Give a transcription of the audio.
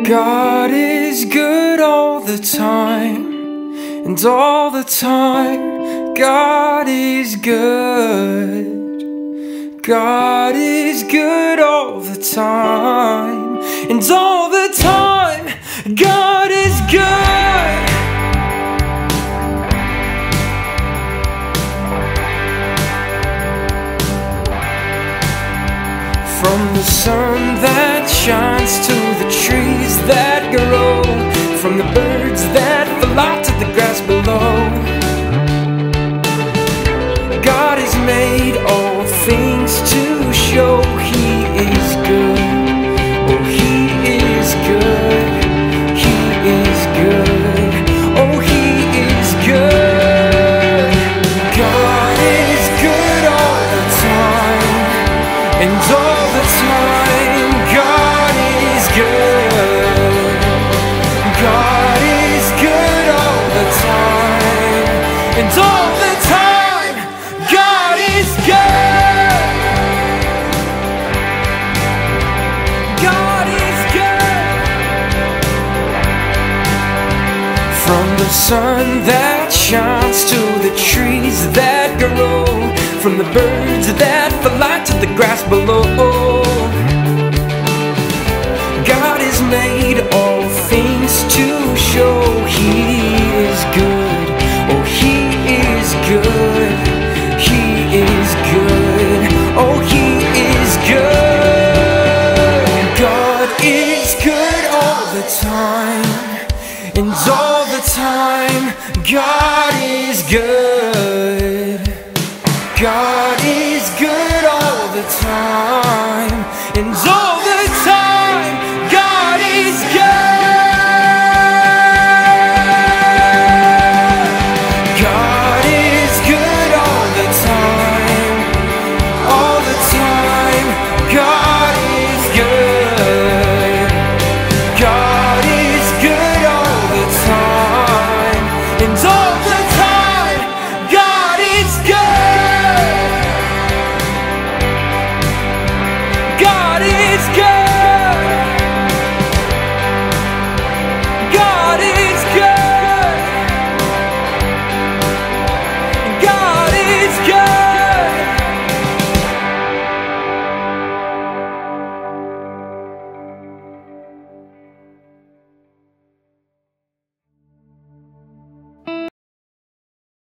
God is good all the time, and all the time God is good. God is good all the time, and all the time God is good. From the sun that shines to the trees that grow, from the birds that fly to the grass below, God has made all things to show He is good. Oh, He is good. He is good. Oh, He is good. God is good all the time, and all the time God is good. God is good all the time, and all the time God is good. God is good. From the sun that shines to the trees that grow, from the birds that fly to the grass below, God has made all things to show He is good. Oh, He is good. He is good. Oh, He is good. God is good all the time, and all the time God is good.